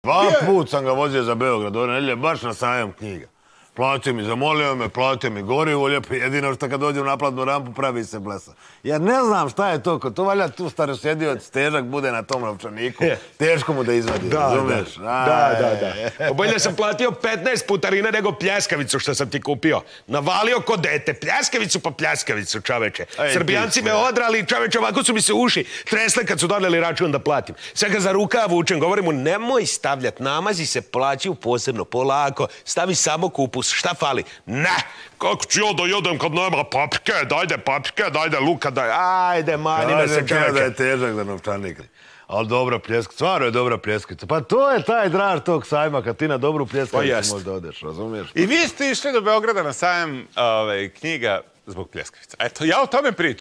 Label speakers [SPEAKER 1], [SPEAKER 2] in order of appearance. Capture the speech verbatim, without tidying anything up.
[SPEAKER 1] Dva put sam ga vozio za Beograd, ove nedelje, baš na sajam knjiga. Platio mi, zamolio me, platio mi gorivo, lijepo, jedino što kad dođem na naplatnu rampu pravi se blesa. Jer ne znam šta je to, to valjda tu starosjedioc težak bude na tom novčaniku, teško mu da izvadi, razumiješ?
[SPEAKER 2] Da, da, da. Bolje sam platio petnaest putarina nego pljeskavicu što sam ti kupio. Navalio ko dete, pljeskavicu pa pljeskavicu, čoveče. Srbijanci me odrali, čoveče, ovako su mi se uši tresle kad su doneli račun da platim. Sad ga za rukav vučem, govorim mu, nemoj stavljat, namazi se plaćaju posebno, polako, stavi samo kupus. Šta fali? Ne! Kako ću ja da jedem kad nema papike? Dajde papike, dajde luka, daj... Ajde, mani me se čovječe.
[SPEAKER 1] Kažem da je težak za novčanik. Ali dobra pljeskica, stvarno je dobra pljeskica. Pa to je taj draž tog sajma, kad ti na dobru pljeskavicu možda odeš, razumiješ?
[SPEAKER 3] I vi ste išli do Beograda na sajam knjiga zbog pljeskavica. Eto, ja o tome pričam.